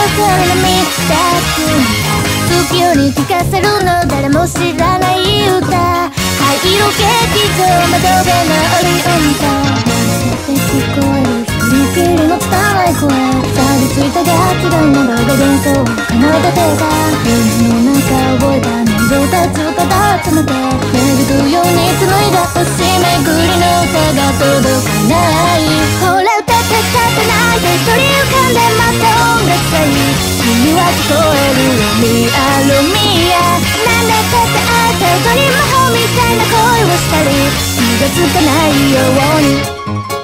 からのミステック月夜に聞かせるの誰も知らない歌灰色劇場窓辺のオリオンと聞こえる一人きりの拙い声錆びついた楽器が今まで幻想を奏でてた夢の中覚えた音色たちをただ集めて巡るように紡いだ星巡りの歌が届かないほら歌って歌ってないで一人浮かんでまた音楽さえ君は聞こえるよミアロミアなんで歌って会えた音に魔法みたいな恋をしたり気がつかないように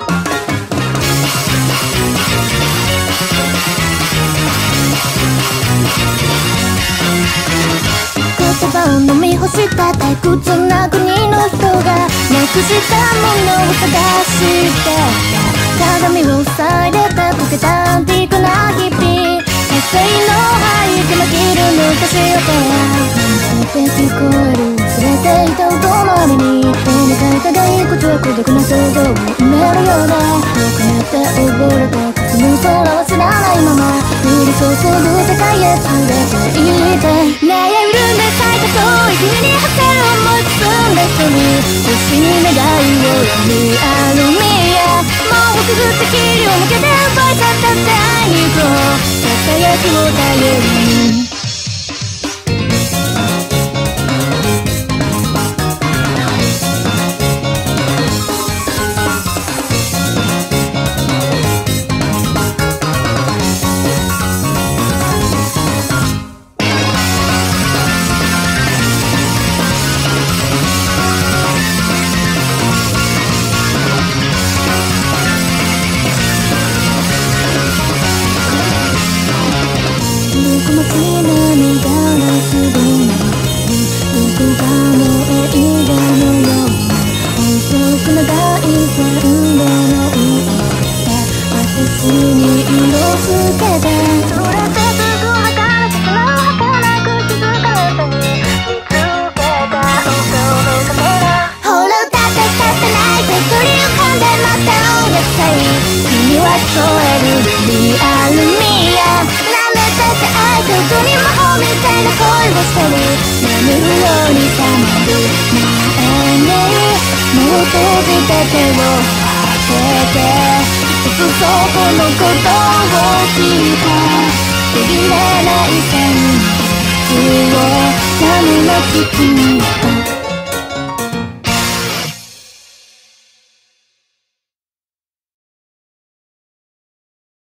言葉を飲み干した退屈な国の人がなくしたものを探して鏡を塞いでた溶けたアンティークな日々平成の灰で紛る昔よからって聞こえる忘れていた音のみに絵に描いた骸骨は孤独な想像を埋めるようで遠くなって溺れて霞む空は知らないまま降り注ぐ世界へ連れて行って悩んで咲いた遠い君に果てる思い包んだ人に星に願いをミアロミアもうくぐって霧を抜けて奪い去ったって愛にとささやきを頼りにそこのことを聞いた途切れない線を何の月に